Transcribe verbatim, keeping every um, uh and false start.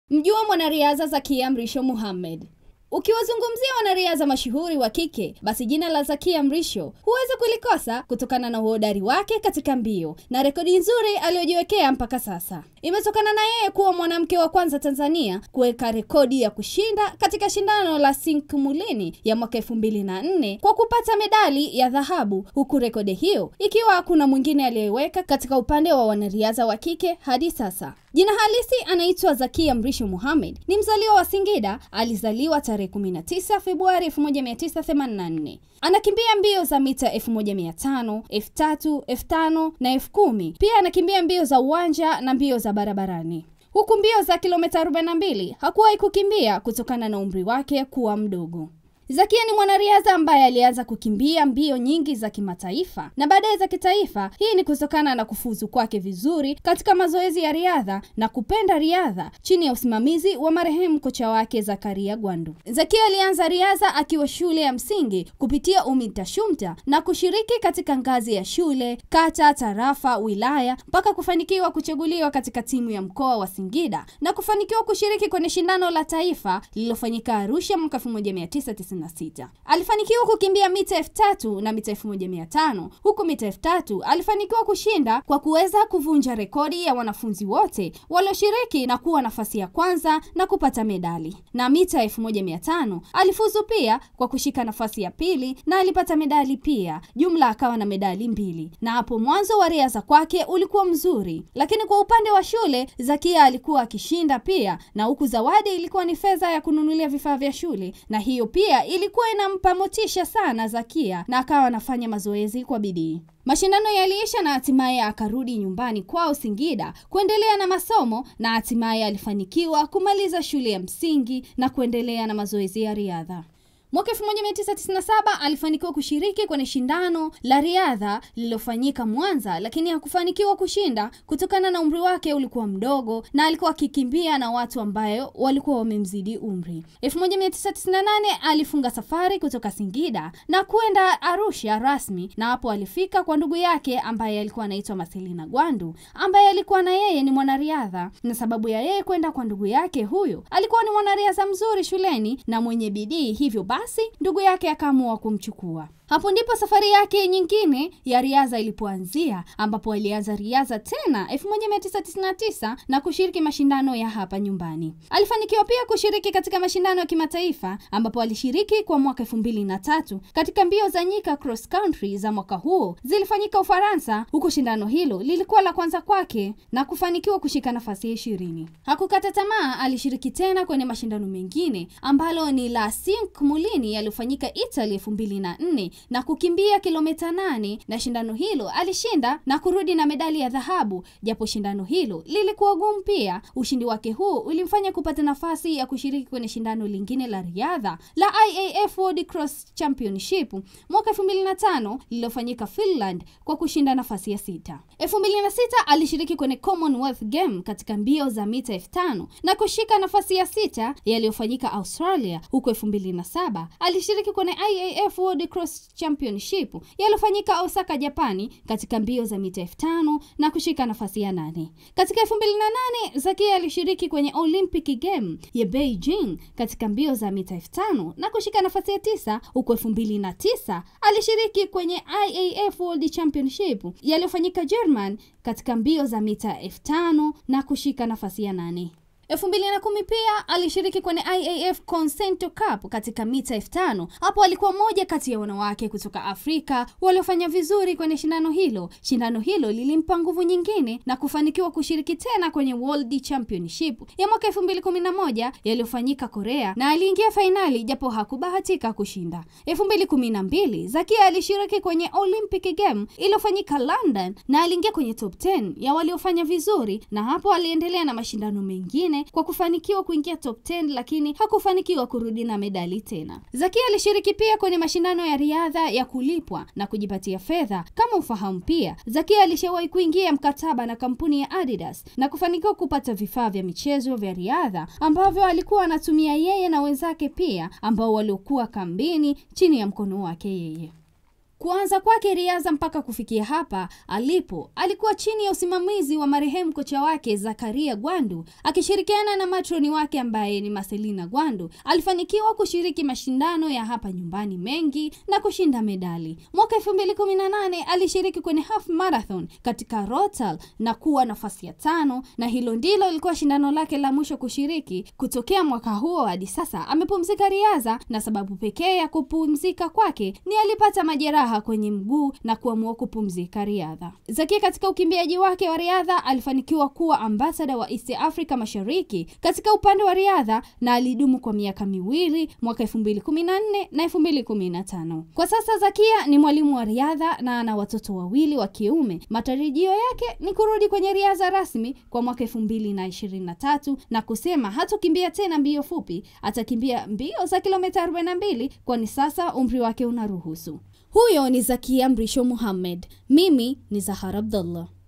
Mjua mwanariadha Zakia Mrisho Mohammed. Ukiwazungumzia wanariadha mashuhuri wa kike, basi jina la Zakia Mrisho huwezi kulikosa kutokana na uhodari wake katika mbio na rekodi nzuri aliyojiwekea mpaka sasa. Imetokana na yeye kuwa mwanamke wa kwanza Tanzania kuweka rekodi ya kushinda katika shindano la Sink Mulini ya mwaka elfu mbili na nne kwa kupata medali ya dhahabu, huku rekodi hiyo ikiwa hakuna mwingine aliyeweka katika upande wa wanariadha wa kike hadi sasa. Jina halisi anaitwa Zakia Mrisho Mohammed, ni mzaliwa wa Singida, alizaliwa tarehe kumi na tisa Februari elfu moja mia tisa themanini na nne. Anakimbia mbio za mita elfu moja mia tano, elfu tatu, elfu tano na elfu kumi. Pia anakimbia mbio za uwanja na mbio za barabarani. Huku mbio za kilomita arobaini na mbili hakuwahi kukimbia kutokana na umri wake kuwa mdogo. Zakia ni mwanariadha ambaye alianza kukimbia mbio nyingi za kimataifa na baadaye za kitaifa. Hii ni kutokana na kufuzu kwake vizuri katika mazoezi ya riadha na kupenda riadha chini ya usimamizi wa marehemu kocha wake Zakaria Gwandu. Zakia alianza riadha akiwa shule ya msingi kupitia UMITA SHUMTA na kushiriki katika ngazi ya shule, kata, tarafa, wilaya mpaka kufanikiwa kuchaguliwa katika timu ya mkoa wa Singida na kufanikiwa kushiriki kwenye shindano la taifa lililofanyika Arusha mwaka elfu moja mia tisa tisini na sita. Alifanikiwa kukimbia mita elfu tatu na mita elfu moja mia tano. Huku mita elfu tatu alifanikiwa kushinda kwa kuweza kuvunja rekodi ya wanafunzi wote walioshiriki na kuwa nafasi ya kwanza na kupata medali. Na mita elfu moja mia tano alifuzu pia kwa kushika nafasi ya pili na alipata medali pia. Jumla akawa na medali mbili. Na hapo mwanzo wa riadha kwake ulikuwa mzuri. Lakini kwa upande wa shule, Zakia alikuwa akishinda pia, na huku zawadi ilikuwa ni fedha ya kununulia vifaa vya shule, na hiyo pia ilikuwa inampa motisha sana Zakia na akawa anafanya mazoezi kwa bidii. Mashindano yaliisha na hatimaye akarudi nyumbani kwao Singida kuendelea na masomo, na hatimaye alifanikiwa kumaliza shule ya msingi na kuendelea na mazoezi ya riadha. Mwaka elfu moja mia tisa tisini na saba alifanikiwa kushiriki kwenye shindano la riadha lililofanyika Mwanza, lakini hakufanikiwa kushinda kutokana na umri wake ulikuwa mdogo na alikuwa akikimbia na watu ambayo walikuwa wamemzidi umri. elfu moja mia tisa tisini na nane alifunga safari kutoka Singida na kwenda Arusha rasmi, na hapo alifika kwa ndugu yake ambaye alikuwa anaitwa Marcelina Gwandu, ambaye alikuwa na yeye ni mwanariadha, na sababu ya yeye kwenda kwa ndugu yake huyo, alikuwa ni mwanariadha mzuri shuleni na mwenye bidii, hivyo basi ndugu yake akaamua kumchukua. Hapo ndipo safari yake nyingine ya riadha ilipoanzia, ambapo alianza riadha tena elfu moja mia tisa tisini na tisa na kushiriki mashindano ya hapa nyumbani. Alifanikiwa pia kushiriki katika mashindano ya kimataifa, ambapo alishiriki kwa mwaka elfu mbili na tatu katika mbio za nyika cross country za mwaka huo, zilifanyika Ufaransa. Huko shindano hilo lilikuwa la kwanza kwake na kufanikiwa kushika nafasi ya ishirini. Hakukata tamaa, alishiriki tena kwenye mashindano mengine ambalo ni la Sink Mulini yaliyofanyika Italy elfu mbili na nne na kukimbia kilomita nane, na shindano hilo alishinda na kurudi na medali ya dhahabu, japo shindano hilo lilikuwa gumu pia. Ushindi wake huu ulimfanya kupata nafasi ya kushiriki kwenye shindano lingine la riadha la I A F World Cross Championship mwaka elfu mbili na tano lililofanyika Finland kwa kushinda nafasi ya sita. elfu mbili na sita alishiriki kwenye Commonwealth Game katika mbio za mita elfu tano na kushika nafasi ya sita yaliyofanyika Australia. Huko elfu mbili na saba alishiriki kwenye I A F World Cross Championship yaliyofanyika Osaka, Japani katika mbio za mita elfu tano na kushika nafasi ya nane. Katika elfu mbili na nane Zakia alishiriki kwenye Olympic Game ya Beijing katika mbio za mita elfu tano na kushika nafasi ya tisa. Huko elfu mbili na tisa alishiriki kwenye I A F World Championship yaliyofanyika German katika mbio za mita elfu tano na kushika nafasi ya nane. elfu mbili na kumi pia alishiriki kwenye I A F Concento Cup katika mita elfu tano. Hapo alikuwa mmoja kati ya wanawake kutoka Afrika waliofanya vizuri kwenye shindano hilo. Shindano hilo lilimpa nguvu nyingine na kufanikiwa kushiriki tena kwenye World Championship ya mwaka elfu mbili kumi na moja yaliyofanyika Korea, na aliingia finali japo hakubahatika kushinda. elfu mbili kumi na mbili Zakia alishiriki kwenye Olympic Game iliyofanyika London na aliingia kwenye top kumi ya waliofanya vizuri, na hapo aliendelea na mashindano mengine kwa kufanikiwa kuingia top kumi, lakini hakufanikiwa kurudi na medali tena. Zakia alishiriki pia kwenye mashindano ya riadha ya kulipwa na kujipatia fedha. Kama ufahamu pia, Zakia alishawahi kuingia mkataba na kampuni ya Adidas na kufanikiwa kupata vifaa vya michezo vya riadha ambavyo alikuwa anatumia yeye na wenzake pia ambao waliokuwa kambini chini ya mkono wake yeye. Kuanza kwake riadha mpaka kufikia hapa alipo, alikuwa chini ya usimamizi wa marehemu kocha wake Zakaria Gwandu, akishirikiana na matroni wake ambaye ni Marcelina Gwandu. Alifanikiwa kushiriki mashindano ya hapa nyumbani mengi na kushinda medali. Mwaka elfu mbili kumi na nane alishiriki kwenye half marathon katika Rotterdam na kuwa nafasi ya tano, na hilo ndilo lilikuwa shindano lake la mwisho kushiriki. Kutokea mwaka huo hadi sasa amepumzika riadha, na sababu pekee ya kupumzika kwake ni alipata majeraha kwenye mguu na kuamua kupumzika riadha. Zakia katika ukimbiaji wake wa riadha alifanikiwa kuwa ambassador wa East Africa Mashariki katika upande wa riadha, na alidumu kwa miaka miwili, mwaka elfu mbili kumi na nne na elfu mbili kumi na tano. Kwa sasa Zakia ni mwalimu wa riadha na ana watoto wawili wa kiume. Matarajio yake ni kurudi kwenye riadha rasmi kwa mwaka elfu mbili na ishirini na tatu, na kusema hatokimbia tena mbio fupi, atakimbia mbio za kilomita arobaini na mbili kwani sasa umri wake unaruhusu. Huyo ni Zakia Mrisho Mohamed. Mimi ni Zahara Abdullah.